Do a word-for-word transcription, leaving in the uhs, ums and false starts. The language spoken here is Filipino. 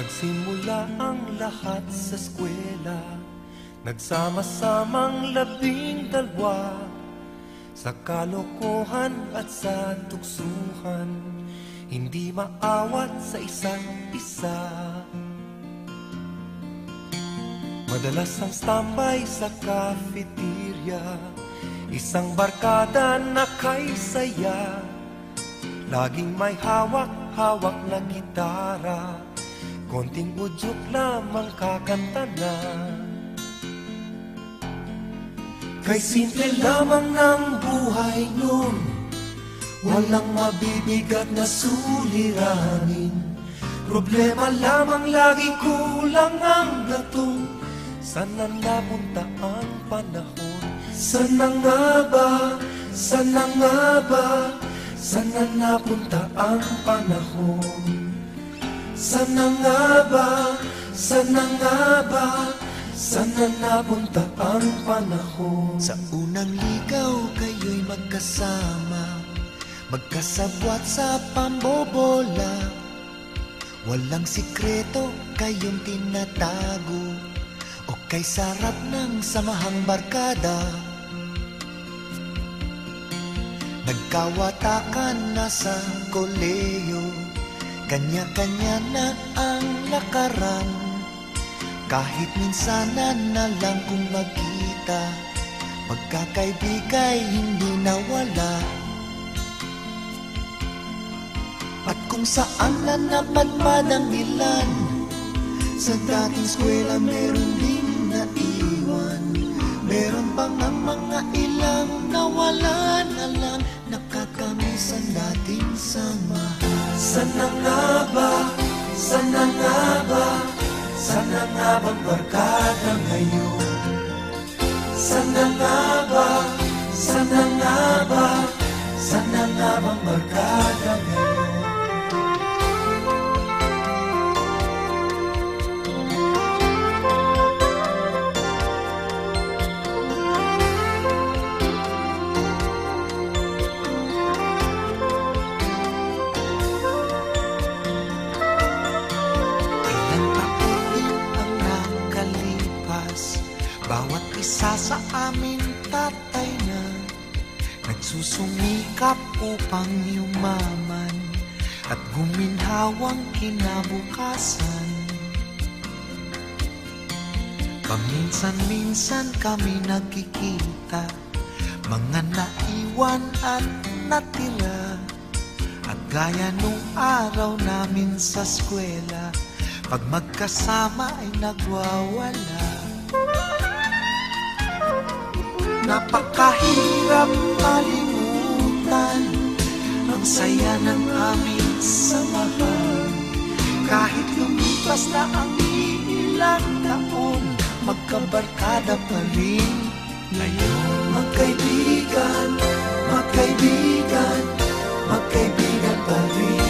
Nagsimula ang lahat sa eskwela, nagsama-samang labing dalwa, sa kalokohan at sa tuksuhan, hindi maawat sa isa't isa. Madalas ang standby sa cafeteria, isang barkada na kay saya, laging may hawak-hawak na gitara, konting udyok lamang kakanta na. Kay simple lamang ng buhay nun, walang mabibigat na suliranin. Problema lamang lagi, kulang ang gatong. Sana napunta ang panahon? Sana nga ba? Sana nga ba? Sana napunta ang panahon? Sana nga ba? Sana nga ba? Sana napunta ang panahon? Sa unang ligaw kayo'y magkasama, magkasabwat sa pambobola. Walang sikreto kayong tinatago, o kay sarap ng samahang barkada. Nagkawatakan na sa koleyo, kanya-kanya na ang lakaran. Kahit minsanan na lang kung magkita, magkakaibigay hindi nawala. At kung saan na napadpad ang ilan, sa dating eskwela meron din naiwan. Meron pang ang mga ilang nawala na lang, nakakamiss ang dating samahan. Sana nga ba? Sana nga ba? Sana nga bang barkada ngayon? Sana nga ba? Sana nga ba? Sana nga bang barkada ngayon? Bawat isa sa amin tatay na, nagsusumikap upang yumaman at guminhawang kinabukasan. Paminsan-minsan kami nagkikita, mga naiwan at natira. At gaya nung araw namin sa eskwela, pag magkasama ay nagwawala. Napakahirap malimutan ang saya ng aming samahan. Kahit lumipas na ang ilang taon, magkabarkada pa rin ngayon. Magkaibigan, magkaibigan, magkaibigan pa rin.